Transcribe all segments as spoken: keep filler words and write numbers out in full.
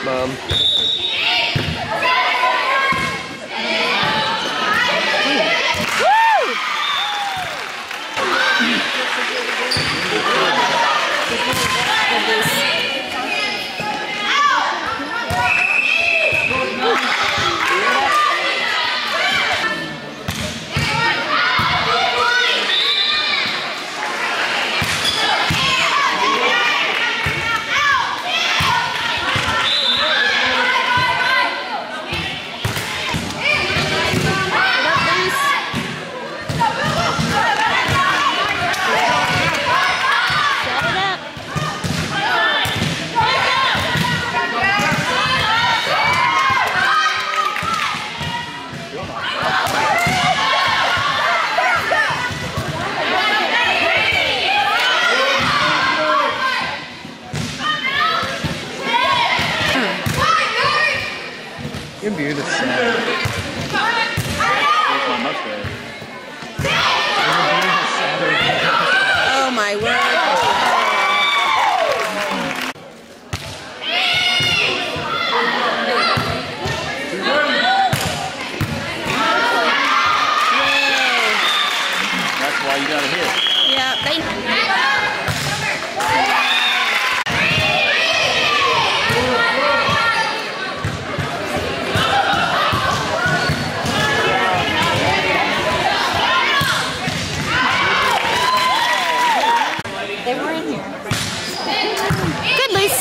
Mom. Your beard is sad. Where's my mustache? Oh my word. That's why you gotta hit. Yeah, thank you. They were in here. Good, Lise.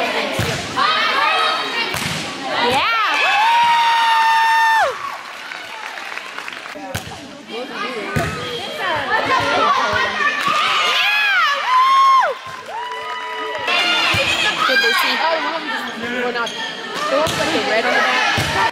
Yeah. Good, Lucy. Oh, one of them just, well, not, the one with the red on the back.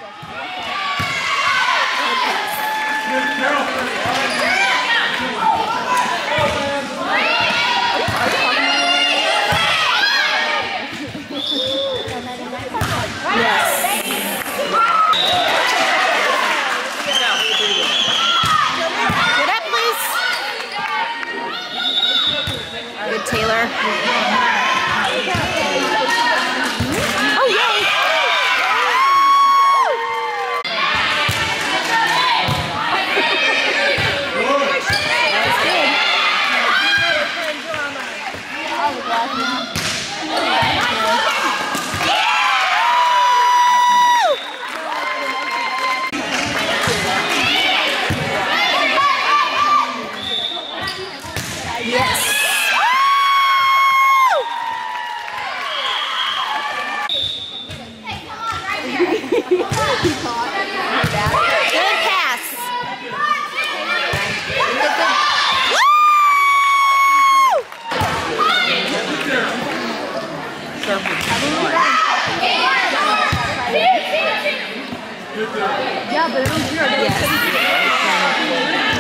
Taylor. Oh, yay! Yes. Good pass. Yeah, but it was weird. Yes.